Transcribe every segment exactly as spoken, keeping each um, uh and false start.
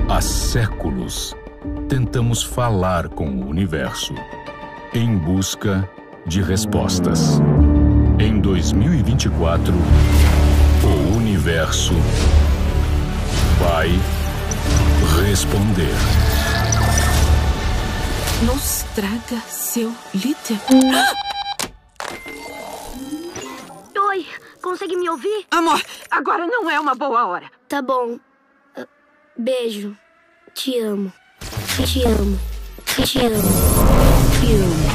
Há séculos, tentamos falar com o universo, em busca de respostas. Em dois mil e vinte e quatro, o universo vai responder. Nos traga seu líder. Oi, consegue me ouvir? Amor, agora não é uma boa hora. Tá bom. Uh, beijo. Te amo. Te amo. Te amo. Te amo.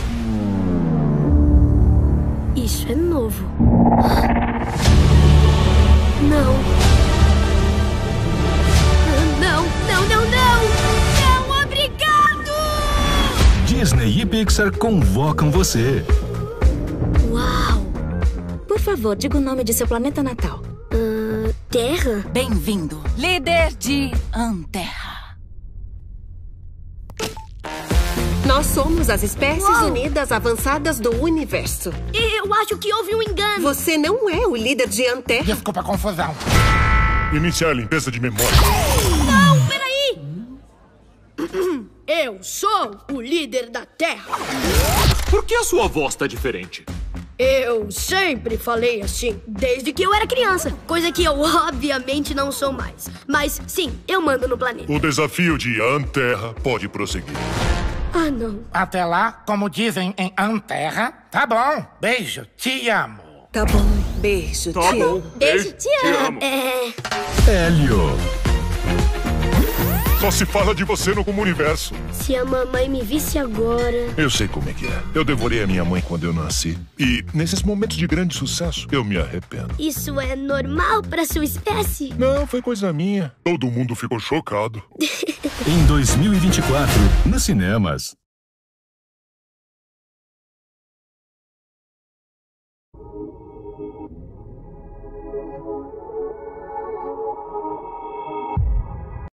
Isso é novo. Não. Não, não, não, não! Não, obrigado! Disney e Pixar convocam você. Uau! Por favor, diga o nome de seu planeta natal. Uh, Terra? Bem-vindo, líder de Anterra. Nós somos as espécies Uau! unidas avançadas do universo. Eu acho que houve um engano. Você não é o líder de Anterra. Desculpa a confusão. Iniciar a limpeza de memória. Não, peraí! Eu sou o líder da Terra. Por que a sua voz tá diferente? Eu sempre falei assim, desde que eu era criança. Coisa que eu, obviamente, não sou mais. Mas, sim, eu mando no planeta. O desafio de Anterra pode prosseguir. Ah, não. Até lá, como dizem em Anterra, tá bom. Beijo, te amo. Tá bom, beijo, Tá te bom. amo. Beijo, te amo. amo. É... Hélio. Só se fala de você no como universo. Se a mamãe me visse agora... Eu sei como é que é. Eu devorei a minha mãe quando eu nasci. E nesses momentos de grande sucesso, eu me arrependo. Isso é normal pra sua espécie? Não, foi coisa minha. Todo mundo ficou chocado. Em dois mil e vinte e quatro, nos cinemas.